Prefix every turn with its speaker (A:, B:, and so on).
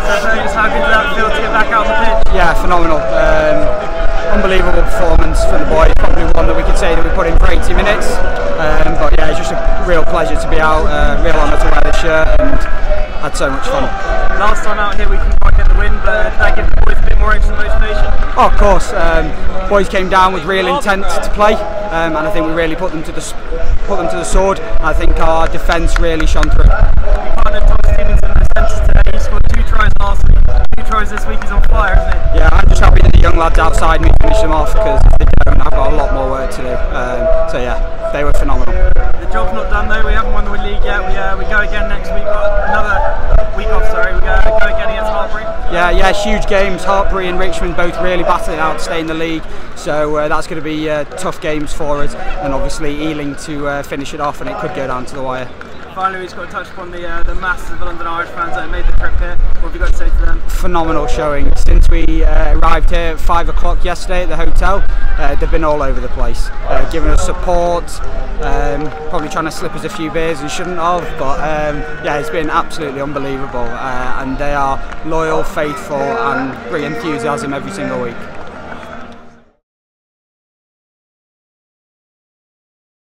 A: Just how good did that feel to get back out on the pitch?
B: Yeah, phenomenal. Unbelievable performance for the boys. Probably one that we could say that we put in for 80 minutes. But yeah, it's just a real pleasure to be out. Real honour to wear this shirt, and had so much fun.
A: Last time out here we couldn't quite get the win, but did that give the boys a bit more extra motivation?
B: Oh, of course. Boys came down with real intent to play, and I think we really put them to the sword. I think our defence really shone through.
A: You partnered Tom Stevenson in the centre today. He scored 2 tries last week, 2 tries this week. He's on fire, isn't he?
B: Yeah, I'm just happy that the young lads outside me finish them off, because if they don't, I've got a lot more work to do. So yeah, they were phenomenal.
A: The job's not done though. We haven't won the league yet. We go again next week. Got another week off. Sorry, we go again against Hartpury.
B: Yeah, huge games. Hartpury and Richmond both really battling out to stay in the league. So that's going to be tough games for us, and obviously Ealing to finish it off, and it could go down to the wire.
A: Finally, we've got to touch upon the masses of London Irish fans that have made the trip here. What have you got to say to them?
B: Phenomenal showing. Since we arrived here at 5 o'clock yesterday at the hotel, they've been all over the place, giving us support, probably trying to slip us a few beers and shouldn't have, but yeah, it's been absolutely unbelievable, and they are loyal, faithful, and bring enthusiasm every single week.